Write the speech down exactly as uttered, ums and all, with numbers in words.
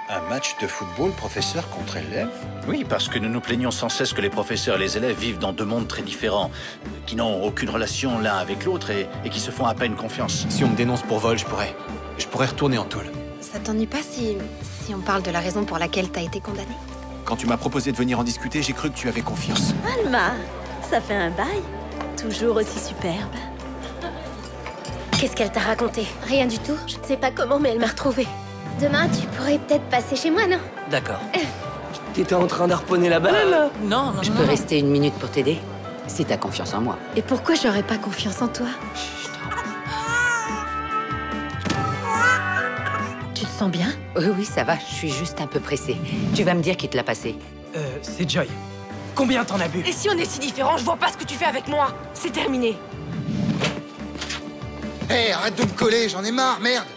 Un match de football, professeur contre élève? Oui, parce que nous nous plaignons sans cesse que les professeurs et les élèves vivent dans deux mondes très différents, qui n'ont aucune relation l'un avec l'autre et, et qui se font à peine confiance. Si on me dénonce pour vol, je pourrais... Je pourrais retourner en tôle. Ça t'ennuie pas si... si on parle de la raison pour laquelle t'as été condamné? Quand tu m'as proposé de venir en discuter, j'ai cru que tu avais confiance. Alma, ça fait un bail. Toujours aussi superbe. Qu'est-ce qu'elle t'a raconté? Rien du tout. Je ne sais pas comment, mais elle m'a retrouvée. Demain, tu pourrais peut-être passer chez moi, non? D'accord. T'étais en train d'harponner la balle, là? Non, non, Je non, peux non. rester une minute pour t'aider, si t'as confiance en moi. Et pourquoi j'aurais pas confiance en toi? Tu te sens bien? Oui, oui, ça va, je suis juste un peu pressée. Tu vas me dire qui te l'a passé. Euh, c'est Joy. Combien t'en as bu? Et si on est si différents, je vois pas ce que tu fais avec moi. C'est terminé. Hé, hey, arrête de me coller, j'en ai marre, merde!